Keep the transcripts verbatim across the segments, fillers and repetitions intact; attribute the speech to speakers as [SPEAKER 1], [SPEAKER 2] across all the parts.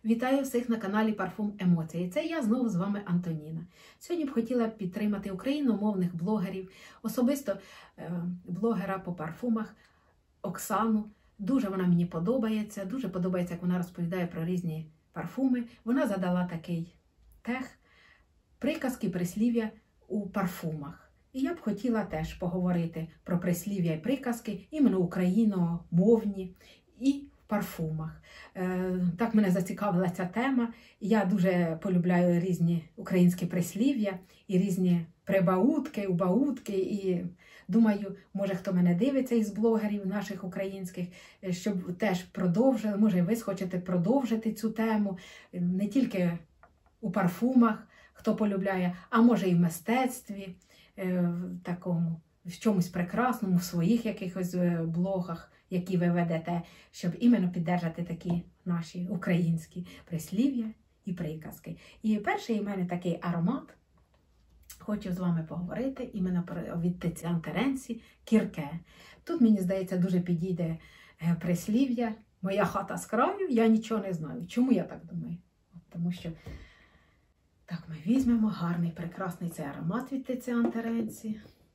[SPEAKER 1] Вітаю всіх на каналі Парфум Емоції. Це я знову з вами Антоніна. Сьогодні б хотіла підтримати україномовних блогерів, особисто е, блогера по парфумах Оксану. Дуже вона мені подобається, дуже подобається, як вона розповідає про різні парфуми. Вона задала такий тег приказки, прислів'я у парфумах. І я б хотіла теж поговорити про прислів'я і приказки, іменно україномовні і в парфумах. Так мене зацікавила ця тема. Я дуже полюбляю різні українські прислів'я і різні прибаутки, убаутки. І думаю, може хто мене дивиться із блогерів наших українських, щоб теж продовжили, може ви схочете продовжити цю тему, не тільки у парфумах, хто полюбляє, а може і в мистецтві, в такому, в чомусь прекрасному, в своїх якихось блогах, які ви ведете, щоб іменно підтримати такі наші українські прислів'я і приказки. І перший у мене такий аромат, хочу з вами поговорити, іменно від Тиціан Теренці «Кірке». Тут, мені здається, дуже підійде прислів'я «Моя хата з краю, я нічого не знаю». Чому я так думаю? Тому що так, ми візьмемо гарний, прекрасний цей аромат від Тиціан Теренці,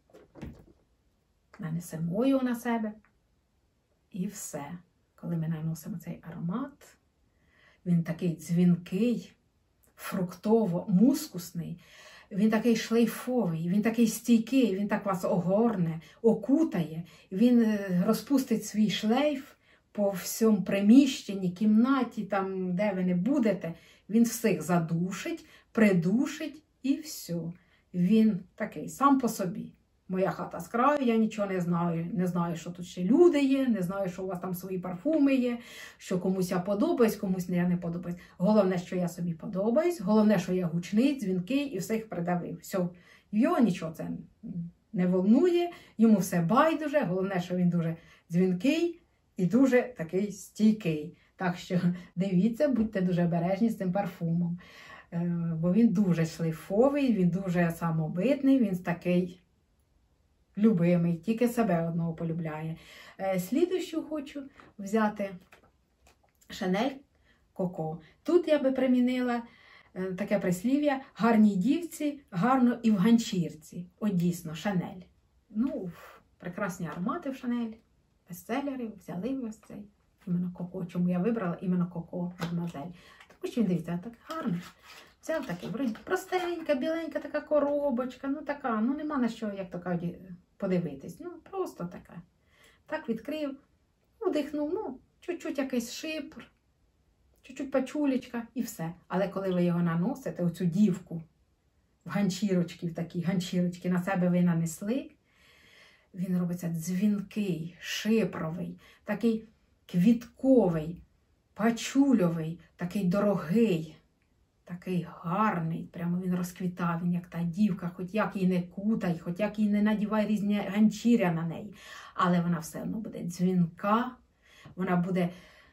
[SPEAKER 1] нанесемо його на себе. І все. Коли ми наносимо цей аромат, він такий дзвінкий, фруктово-мускусний, він такий шлейфовий, він такий стійкий, він так вас огорне, окутає, він розпустить свій шлейф по всьому приміщенні, кімнаті, там, де ви не будете, він всіх задушить, придушить і все. Він такий сам по собі. Моя хата з краю, я нічого не знаю. Не знаю, що тут ще люди є, не знаю, що у вас там свої парфуми є, що комусь я подобаюсь, комусь я не подобаюсь. Головне, що я собі подобаюсь, головне, що я гучний, дзвінкий і всіх придавив. Все, його нічого це не волнує, йому все байдуже, головне, що він дуже дзвінкий і дуже такий стійкий. Так що дивіться, будьте дуже обережні з цим парфумом, бо він дуже шлейфовий, він дуже самобитний, він такий любимий, тільки себе одного полюбляє. Слідущу хочу взяти Шанель Коко. Тут я би примінила таке прислів'я «Гарній дівці, гарно і в ганчірці». От дійсно, Шанель. Ну, прекрасні аромати в Шанель, бестселери, взяли ось цей. Іменно Коко. Чому я вибрала іменно Коко Мадемуазель? Тому що він, дивіться, так гарний. Взяв такий, вроді, простенька, біленька така коробочка, ну така, ну нема на що, як то кажуть, подивитись. Ну, просто така. Так відкрив, вдихнув, ну, чуть-чуть якийсь шипр, чуть-чуть пачулечка і все. Але коли ви його наносите, оцю дівку, в ганчірочки, в такі ганчірочки на себе ви нанесли, він робиться дзвінкий, шипровий, такий квітковий, пачульовий, такий дорогий, такий гарний, прямо він розквітав, він як та дівка, хоч як її не кутай, хоч як її не надівай різні ганчіря на неї. Але вона все одно буде дзвінка, вона буде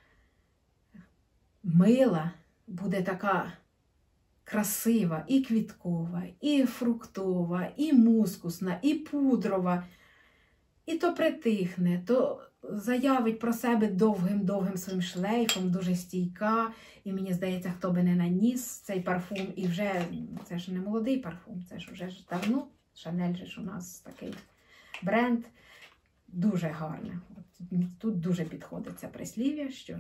[SPEAKER 1] мила, буде така красива, і квіткова, і фруктова, і мускусна, і пудрова. І то притихне, то заявить про себе довгим-довгим своїм шлейфом, дуже стійка. І мені здається, хто би не наніс цей парфум, і вже, це ж не молодий парфум, це ж вже ж давно, Шанель же ж у нас такий бренд, дуже гарне. Тут дуже підходить це прислів'я, що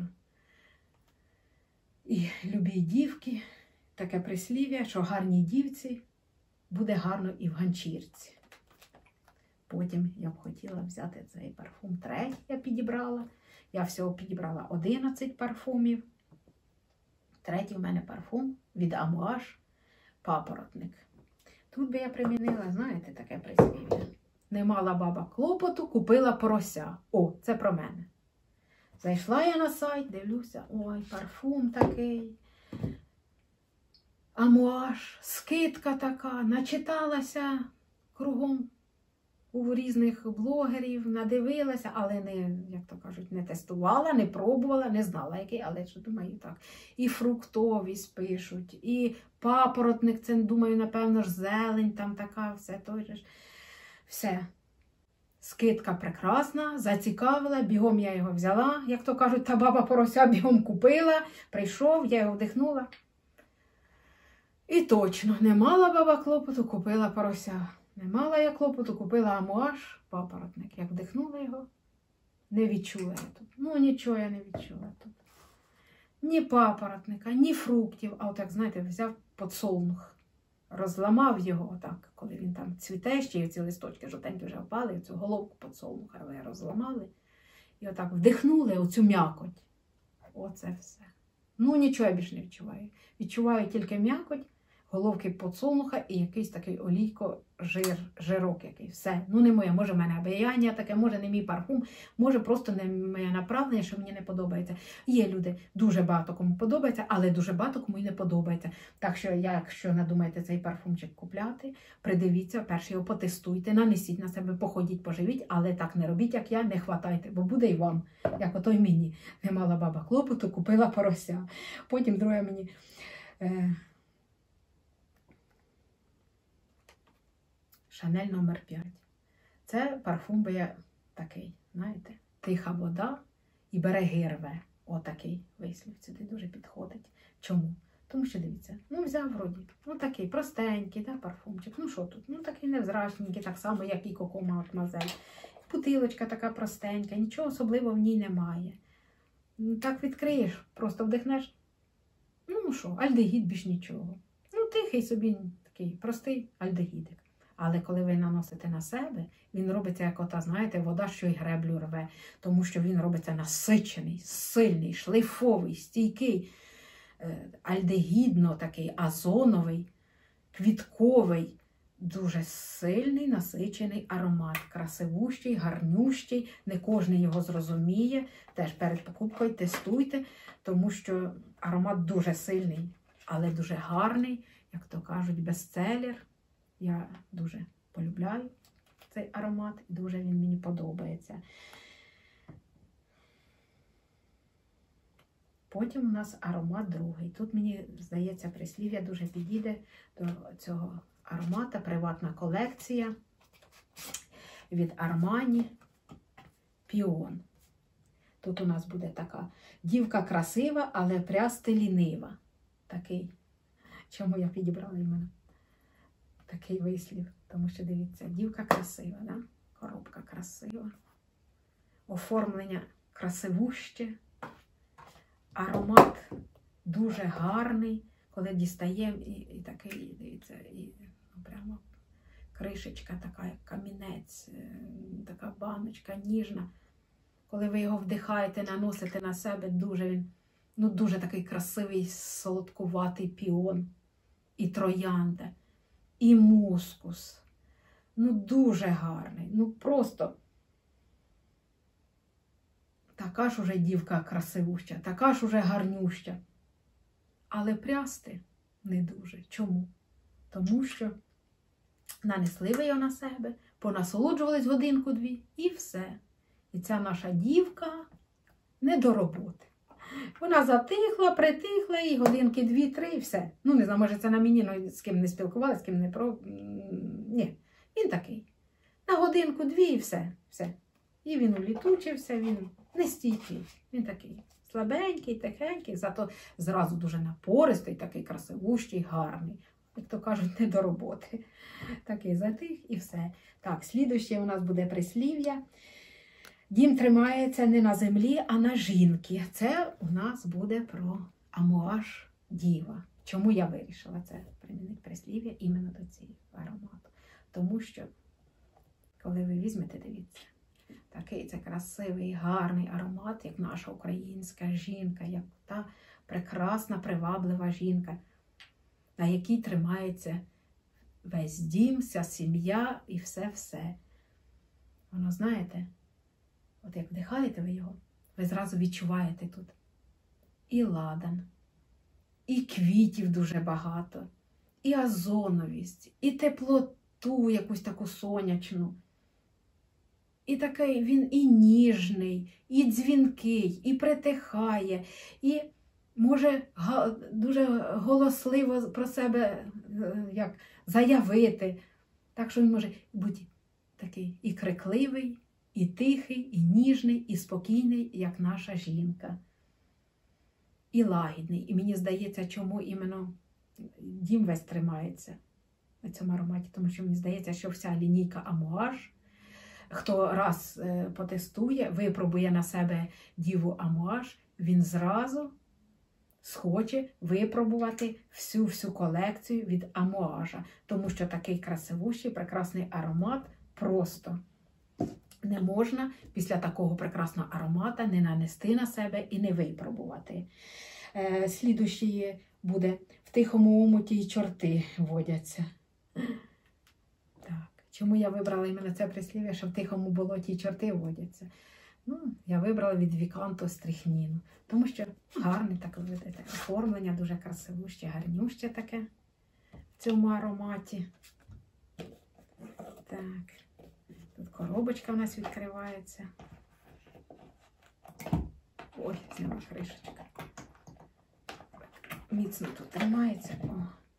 [SPEAKER 1] і любій дівки, таке прислів'я, що гарній дівці буде гарно і в ганчірці. Потім я б хотіла взяти цей парфум третій, я підібрала. Я всього підібрала одинадцять парфумів. Третій в мене парфум від Амуаж «Папоротник». Тут би я примінила, знаєте, таке прислів'я. Не мала баба клопоту, купила порося. О, це про мене. Зайшла я на сайт, дивлюся, ой, парфум такий. Амуаж, скидка така, начиталася кругом у різних блогерів, надивилася, але не, як то кажуть, не тестувала, не пробувала, не знала який, але що думаю так. І фруктовість пишуть, і папоротник, це, думаю, напевно ж зелень, там така, все той же. Все. скидка прекрасна, зацікавила, бігом я його взяла, як то кажуть, та баба порося бігом купила, прийшов, я його вдихнула. І точно, не мала баба клопоту, купила порося. Не мала я клопоту, купила амуаш, папоротник. Як вдихнула його, не відчула я тут. Ну, нічого я не відчула тут. Ні папоротника, ні фруктів. А отак, знаєте, взяв подсолнух, розламав його отак, коли він там цвіте, ще ці листочки жовтенькі вже впали, цю головку подсолнуха ви розламали. І отак вдихнули оцю м'якоть. Оце все. Ну, нічого я більше не відчуваю. Відчуваю тільки м'якоть, головки подсолнуха і якийсь такий олійко-жир, жирок який. Все. Ну, не моє. Може, в мене обаяння таке, може, не мій парфум, може, просто не моє направлення, що мені не подобається. Є люди, дуже багато кому подобається, але дуже багато кому і не подобається. Так що, якщо надумаєте цей парфумчик купляти, придивіться, перше його потестуйте, нанесіть на себе, походіть, поживіть, але так не робіть, як я, не хватайте, бо буде і вам, як ото й мені. Не мала баба клопоту, купила порося. Потім друге мені... Е... Шанель номер п'ять. Це парфум би я такий, знаєте, тиха вода і береги рве. Отакий вислів сюди дуже підходить. Чому? Тому що, дивіться, ну взяв вроді, ну такий простенький, да, парфумчик. Ну що тут? Ну такий невзрачненький, так само, як і Коко Мадмуазель. Бутилочка така простенька, нічого особливого в ній немає. Ну, так відкриєш, просто вдихнеш. Ну що, альдегід більш нічого. Ну тихий собі такий простий альдегідик. Але коли ви наносите на себе, він робиться, як ота, знаєте, вода, що й греблю рве. Тому що він робиться насичений, сильний, шлейфовий, стійкий, альдегідно такий, озоновий, квітковий, дуже сильний, насичений аромат. Красивущий, гарнющий, не кожен його зрозуміє. Теж перед покупкою тестуйте, тому що аромат дуже сильний, але дуже гарний, як то кажуть, бестселер. Я дуже полюбляю цей аромат і дуже він мені подобається. Потім у нас аромат другий. Тут, мені здається, прислів'я дуже підійде до цього аромата. Приватна колекція від Armani Піон. Тут у нас буде така дівка красива, але прясти лінива. Такий. Чому я підібрала іменно? Такий вислів, тому що, дивіться, дівка красива, да? Коробка красива, оформлення красивуще, аромат дуже гарний, коли дістаємо, і, і такий, дивіться, і ну, прямо кришечка така, як камінець, така баночка ніжна. Коли ви його вдихаєте, наносите на себе, дуже він, ну дуже такий красивий, солодкуватий піон і троянда. І мускус. Ну, дуже гарний. Ну, просто така ж уже дівка красивуща, така ж уже гарнюща. Але прясти не дуже. Чому? Тому що нанесли ви його на себе, понасолоджувались годинку-дві і все. І ця наша дівка не до роботи. Вона затихла, притихла, і годинки дві-три, і все. Ну, не знаю, може це на мені, ну, з ким не спілкувалася, з ким не про... Ні, він такий. На годинку-дві і все, все. І він улітучився, він не стійкий. Він такий слабенький, тихенький, зато зразу дуже напористий, такий красивущий, гарний. Як то кажуть, не до роботи. Такий затих і все. Так, слідуще у нас буде прислів'я. Дім тримається не на землі, а на жінки. Це у нас буде про амуаш діва. Чому я вирішила це примінити прислів'я іменно до цього аромату? Тому що, коли ви візьмете, дивіться, такий це красивий, гарний аромат, як наша українська жінка, як та прекрасна, приваблива жінка, на якій тримається весь дім, вся сім'я і все-все. Воно, знаєте, от як вдихаєте ви його, ви зразу відчуваєте тут і ладан, і квітів дуже багато, і озоновість, і теплоту якусь таку сонячну. І такий він і ніжний, і дзвінкий, і притихає, і може дуже голосливо про себе як заявити. Так що він може бути такий і крикливий, і тихий, і ніжний, і спокійний, як наша жінка. І лагідний. І мені здається, чому іменно дім весь тримається на цьому ароматі. Тому що мені здається, що вся лінійка Амуаж, хто раз е, потестує, випробує на себе діву Амуаж, він зразу схоче випробувати всю-всю колекцію від Амуажа. Тому що такий красивущий, прекрасний аромат просто не можна після такого прекрасного аромата не нанести на себе і не випробувати. Е, слідущий буде «В тихому омуті й чорти водяться». Так. Чому я вибрала іменно це прислів'я, що в тихому болоті й чорти водяться? Ну, я вибрала від Віканто стрихніну. Тому що гарне так видите, оформлення, дуже красивуще, гарнюще таке в цьому ароматі. Так. Тут коробочка у нас відкривається. Ой, зняла кришечка. Міцно тут тримається. О.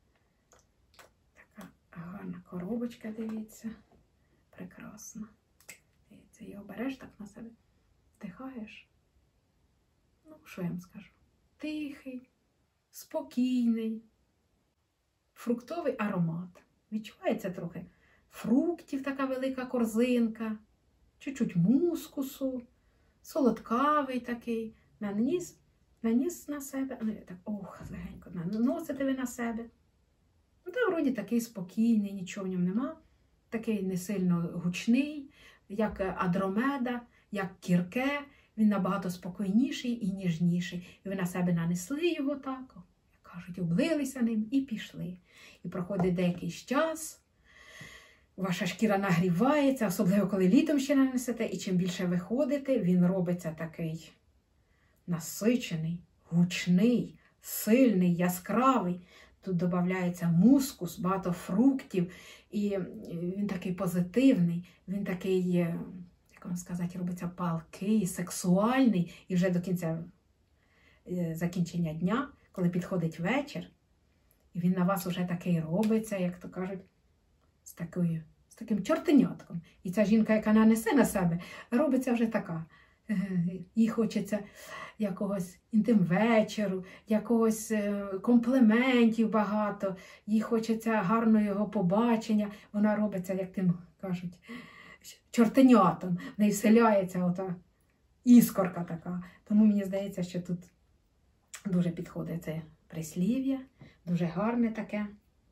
[SPEAKER 1] Така гарна коробочка, дивіться. Прекрасна. Дивіться, його береш так на себе, вдихаєш. Ну, що я вам скажу? Тихий, спокійний, фруктовий аромат. Відчувається трохи фруктів, така велика корзинка, чуть-чуть мускусу, солодкавий такий. Наніс, наніс на себе, так, ох, легенько, наносите ви на себе. Ну, та вроді такий спокійний, нічого в ньому нема. Такий не сильно гучний, як Адромеда, як Кірке. Він набагато спокійніший і ніжніший. І ви на себе нанесли його так, як кажуть, облилися ним і пішли. І проходить деякий час, ваша шкіра нагрівається, особливо коли літом ще нанесете, і чим більше ви ходите, він робиться такий насичений, гучний, сильний, яскравий. Тут додається мускус, багато фруктів, і він такий позитивний, він такий, як вам сказати, робиться палкий, сексуальний, і вже до кінця закінчення дня, коли підходить вечір, і він на вас вже такий робиться, як то кажуть, з такою, з таким чортенятком. І ця жінка, яка нанесе на себе, робиться вже така. Їй хочеться якогось інтим-вечору, якогось компліментів багато, їй хочеться гарного його побачення. Вона робиться, як тим кажуть, чортенятом. В неї вселяється ота іскорка така. Тому мені здається, що тут дуже підходить це прислів'я, дуже гарне таке.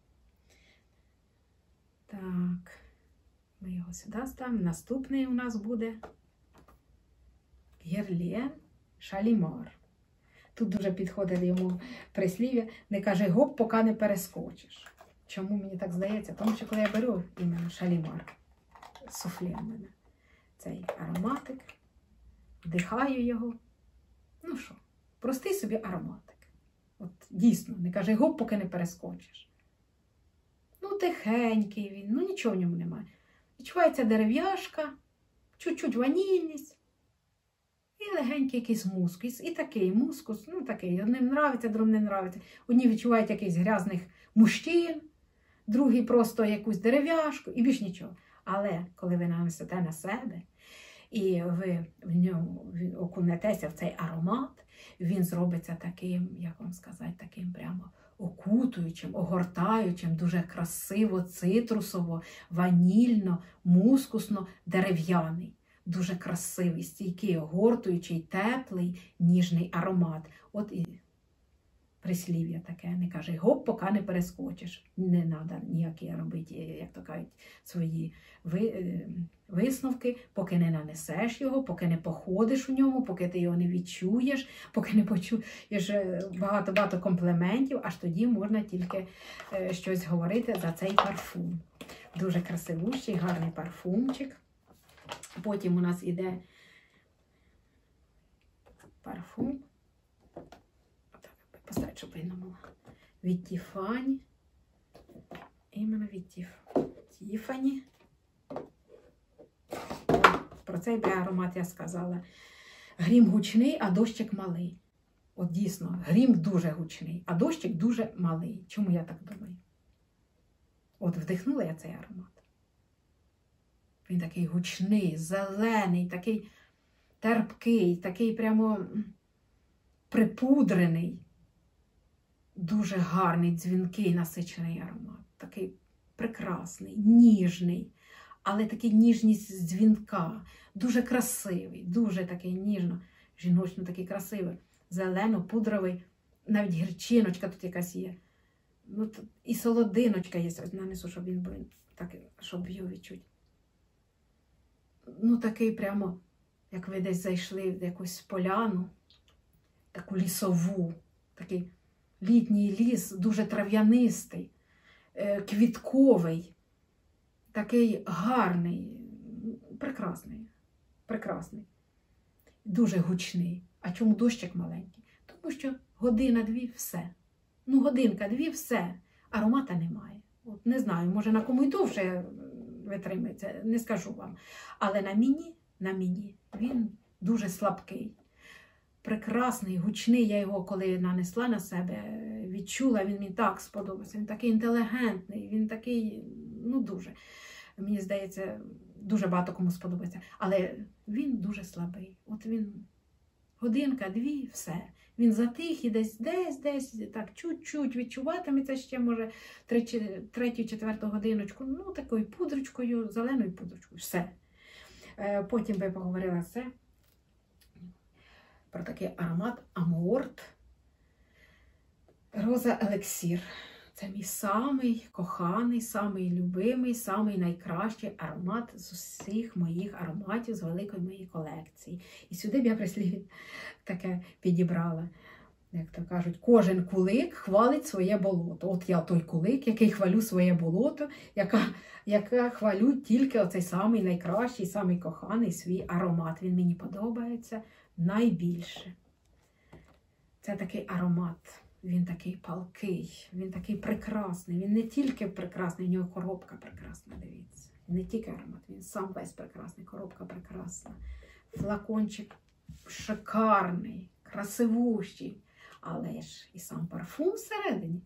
[SPEAKER 1] Так, ми його сюди ставимо. Наступний у нас буде Герлен Шалімар. Тут дуже підходить йому прислів'я. Не кажи гоп, поки не перескочиш. Чому мені так здається? Тому що коли я беру іменно Шалімар, суфле в мене, цей ароматик, вдихаю його. Ну що, простий собі ароматик. От дійсно, не кажи гоп, поки не перескочиш. Ну, тихенький він, ну нічого в ньому немає. Відчувається дерев'яшка, чуть-чуть ванільність. І легенький якийсь мускус. І такий мускус, ну такий, одним нравиться, другим не нравиться. Одні відчувають якийсь грязних мужчин, другі просто якусь дерев'яшку і більш нічого. Але коли ви нанесете на себе, і ви в ньому окунетеся в цей аромат, він зробиться таким, як вам сказати, таким прямо окутуючим, огортаючим, дуже красиво, цитрусово, ванільно, мускусно, дерев'яний. Дуже красивий, стійкий, огортуючий, теплий, ніжний аромат. От і прислів'я таке, не каже, гоп, поки не перескочиш. Не треба ніякі робити, як то кажуть, свої висновки, поки не нанесеш його, поки не походиш у ньому, поки ти його не відчуєш, поки не почуєш багато-багато компліментів, аж тоді можна тільки щось говорити за цей парфум. Дуже красивущий, гарний парфумчик. Потім у нас іде парфум. Поставити, щоб видно було. Від Тіфані. Іменно від Тіф... Тіфані. Про цей аромат я сказала. Грім гучний, а дощик малий. От дійсно, грім дуже гучний, а дощик дуже малий. Чому я так думаю? От вдихнула я цей аромат. Він такий гучний, зелений, такий терпкий, такий прямо припудрений. Дуже гарний, дзвінкий, насичений аромат. Такий прекрасний, ніжний, але такий ніжність з дзвінка. Дуже красивий, дуже такий ніжно, жіночно такий красивий. Зелено-пудровий, навіть гірчиночка тут якась є. Ну, тут і солодиночка є. Ось нанесу, щоб він був, так, щоб його відчути. Ну, такий прямо, як ви десь зайшли в якусь поляну, таку лісову, такий літній ліс, дуже трав'янистий, квітковий, такий гарний, прекрасний, прекрасний, дуже гучний. А чому дощик маленький? Тому що година-дві – все. Ну, годинка-дві – все. Аромата немає. От не знаю, може на кому й довше витримається, не скажу вам. Але на мені, на мені він дуже слабкий. Прекрасний, гучний. Я його, коли нанесла на себе, відчула, він мені так сподобався. Він такий інтелігентний, він такий, ну дуже. Мені здається, дуже багато кому сподобається. Але він дуже слабий. От він годинка, дві, все. Він затих і десь, десь, десь, так, чуть-чуть відчуватиметься ще, може, третю, четверту годиночку, ну, такою пудрочкою, зеленою пудрочкою, все. Потім би поговорила все про такий аромат Амуорт Роза Елексір. Це мій самий коханий, самий любимий, самий найкращий аромат з усіх моїх ароматів з великої моєї колекції. І сюди б я прислів таке підібрала. Як то кажуть, кожен кулик хвалить своє болото. От я той кулик, який хвалю своє болото, яка, яка хвалю тільки оцей самий найкращий, самий коханий свій аромат. Він мені подобається найбільше. Це такий аромат. Він такий палкий, він такий прекрасний. Він не тільки прекрасний, в нього коробка прекрасна, дивіться. Не тільки аромат, він сам весь прекрасний, коробка прекрасна. Флакончик шикарний, красивущий. Але ж і сам парфум всередині.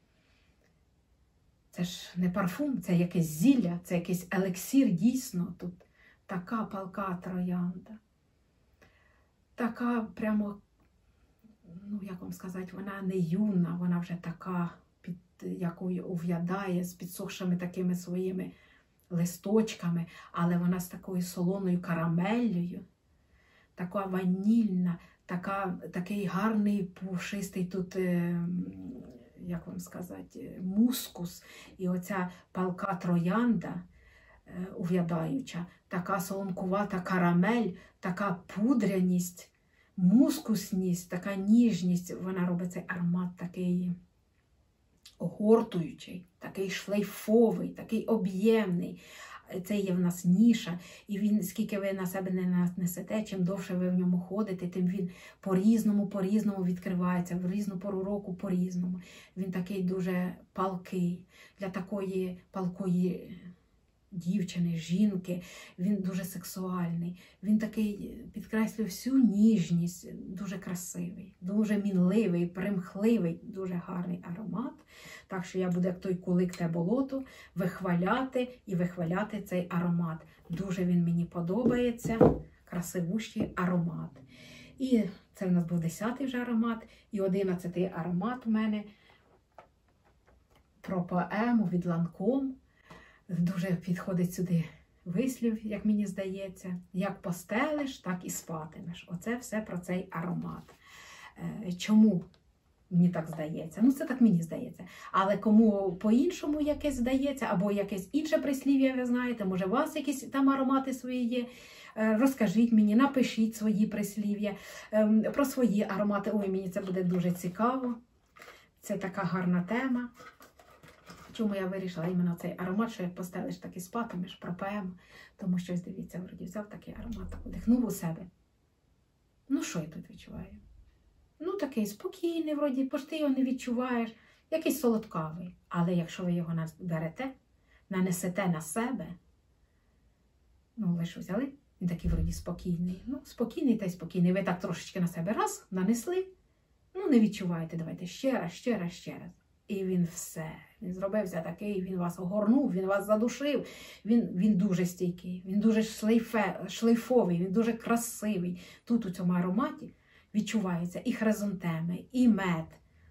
[SPEAKER 1] Це ж не парфум, це якесь зілля, це якийсь елексір дійсно. Тут така палка троянда. Така прямо, ну, як вам сказати, вона не юна, вона вже така, під якою ув'ядає, з підсохшими такими своїми листочками, але вона з такою солоною карамеллею, така ванільна, така, такий гарний пушистий тут, як вам сказати, мускус. І оця палка троянда, ув'ядаюча, така солонкувата карамель, така пудряність, мускусність, така ніжність, вона робить цей аромат такий огортуючий, такий шлейфовий, такий об'ємний. Це є в нас ніша, і він, скільки ви на себе не несете, чим довше ви в ньому ходите, тим він по-різному, по-різному відкривається, в різну пору року по-різному. Він такий дуже палкий, для такої палкої дівчини, жінки, він дуже сексуальний. Він такий підкреслює всю ніжність, дуже красивий, дуже мінливий, примхливий, дуже гарний аромат. Так що я буду, як той кулик те болото, вихваляти і вихваляти цей аромат. Дуже він мені подобається, красивущий аромат. І це в нас був десятий вже аромат, і одинадцятий аромат у мене про поему від Ланком. Дуже підходить сюди вислів, як мені здається. Як постелиш, так і спатимеш. Оце все про цей аромат. Чому мені так здається? Ну, це так мені здається. Але кому по-іншому якесь здається, або якесь інше прислів'я, ви знаєте, може у вас якісь там аромати свої є, розкажіть мені, напишіть свої прислів'я про свої аромати. Ой, мені це буде дуже цікаво. Це така гарна тема. Чому я вирішила іменно цей аромат, що як постелиш, так і спатимеш, про поему. Тому що, дивіться, вроді взяв такий аромат, так вдихнув у себе. Ну, що я тут відчуваю? Ну, такий спокійний, вроді, бо ж ти його не відчуваєш. Якийсь солодкавий. Але якщо ви його берете, нанесете на себе, ну, ви що взяли? Він такий, вроді, спокійний. Ну, спокійний та й спокійний. Ви так трошечки на себе раз, нанесли, ну, не відчуваєте. Давайте ще раз, ще раз, ще раз. І він все, Він зробився такий, він вас огорнув, він вас задушив. Він, він дуже стійкий, він дуже шлейфе, шлейфовий, він дуже красивий. Тут у цьому ароматі відчувається і хризантеми, і мед,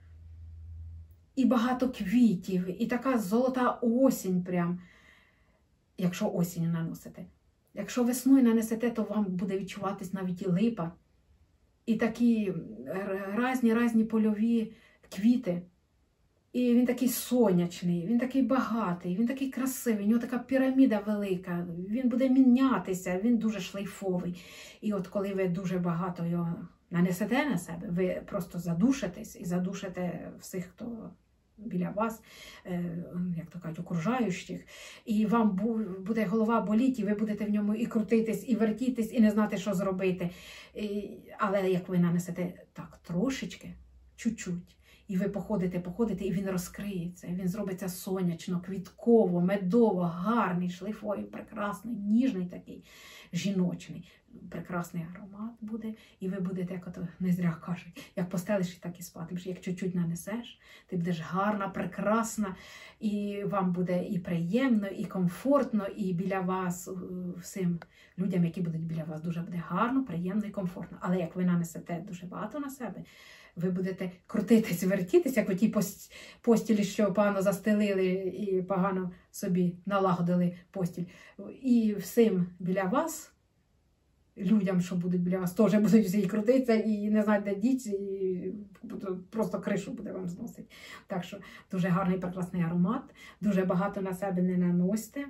[SPEAKER 1] і багато квітів, і така золота осінь прям, якщо осінню наносите. Якщо весною нанесете, то вам буде відчуватись навіть і липа, і такі різні-різні польові квіти. І він такий сонячний, він такий багатий, він такий красивий, у нього така піраміда велика, він буде мінятися, він дуже шлейфовий. І от коли ви дуже багато його нанесете на себе, ви просто задушитесь і задушите всіх, хто біля вас, як то кажуть, окружаючих, і вам буде голова боліти, і ви будете в ньому і крутитись, і вертітись, і не знати, що зробити. І, але як ви нанесете так трошечки, чуть-чуть, і ви походите, походите, і він розкриється, він зробиться сонячно, квітково, медово, гарний, шлейфовий, прекрасний, ніжний такий, жіночний. Прекрасний аромат буде, і ви будете, як ото не зря кажуть, як постелиш, так і спатимеш. Як чуть-чуть нанесеш, ти будеш гарна, прекрасна, і вам буде і приємно, і комфортно, і біля вас, всім людям, які будуть біля вас, дуже буде гарно, приємно і комфортно. Але як ви нанесете дуже багато на себе, ви будете крутитись, вертітись, як в тій постілі, що погано застелили і погано собі налагодили постіль. І всім біля вас, людям, що будуть біля вас, теж будуть всі крутитися і не знають, де діти, і просто кришу буде вам зносити. Так що дуже гарний, прекрасний аромат. Дуже багато на себе не наносьте,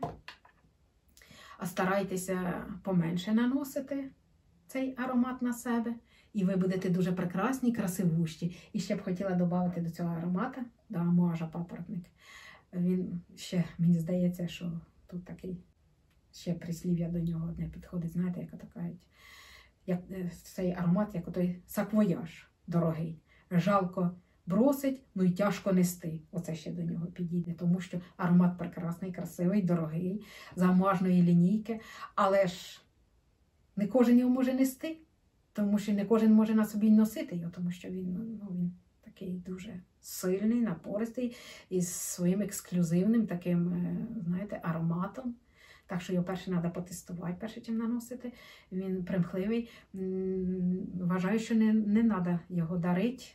[SPEAKER 1] а старайтеся поменше наносити цей аромат на себе. І ви будете дуже прекрасні, красивущі. І ще б хотіла додати до цього аромата, до амуажа папоротник. Він ще, мені здається, що тут такий ще прислів'я до нього одне підходить, знаєте, як то кажуть, як цей аромат, як той саквояж дорогий. Жалко бросить, ну й тяжко нести. Оце ще до нього підійде, тому що аромат прекрасний, красивий, дорогий, з амуажної лінійки, але ж не кожен його може нести, тому що не кожен може на собі носити його, тому що він, ну, він такий дуже сильний, напористий, із своїм ексклюзивним таким, знаєте, ароматом. Так що його перше треба потестувати, перше чим наносити. Він примхливий. Вважаю, що не, не треба його дарити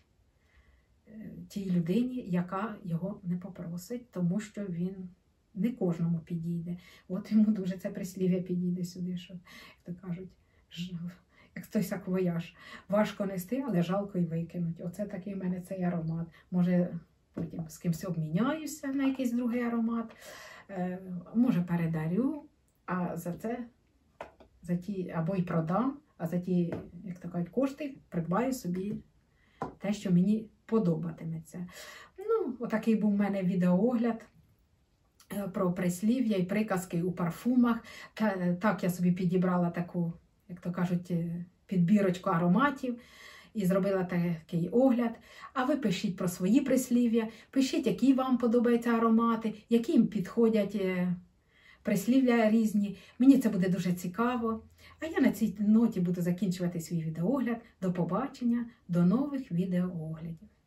[SPEAKER 1] тій людині, яка його не попросить, тому що він не кожному підійде. От йому дуже це прислів'я підійде сюди, що, як то кажуть, як той саквояж. Важко нести, але жалко й викинуть. Оце такий в мене цей аромат. Може, потім з кимось обміняюся на якийсь другий аромат. Може, передарю, а за це, за ті, або й продам, а за ті, як то кажуть, кошти придбаю собі те, що мені подобатиметься. Ну, отакий був у мене відеоогляд про прислів'я і приказки у парфумах. Та, так я собі підібрала таку, як то кажуть, підбірочку ароматів і зробила такий огляд. А ви пишіть про свої прислів'я, пишіть, які вам подобаються аромати, які їм підходять прислів'я різні. Мені це буде дуже цікаво. А я на цій ноті буду закінчувати свій відеоогляд. До побачення, до нових відеооглядів.